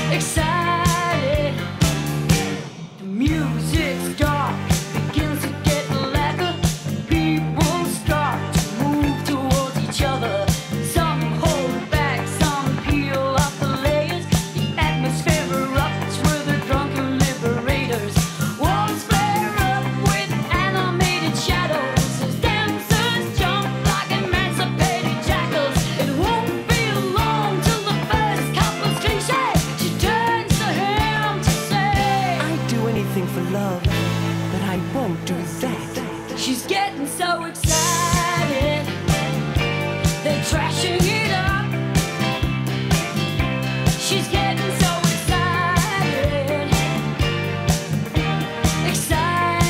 excited. The music's dark, begins to get louder. People start to move towards each other. Some hold back, some peel off the layers. The atmosphere erupts with the drunken liberators. Walls flare up with animated shadows as dancers jump like emancipated jackals. It won't be long till the first couple's cliche. She turns to him to say, I'd do anything for love, but I won't do that. she's getting so excited. They're trashing it up. She's getting so excited.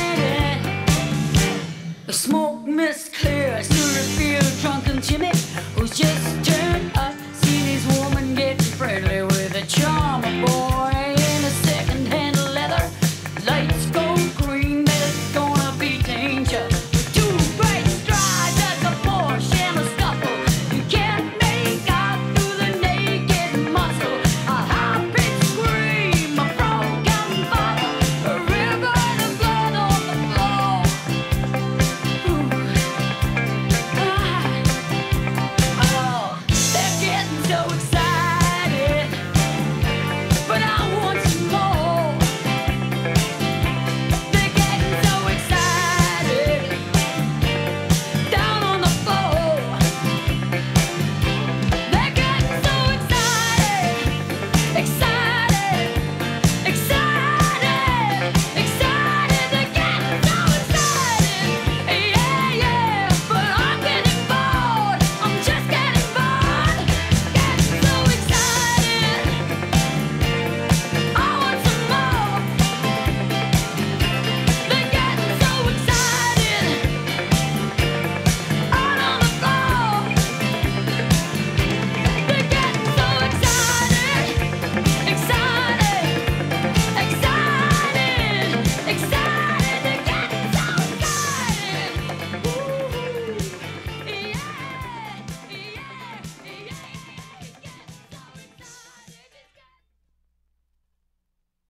Excited. The smoke mist clears to reveal drunken Jimmy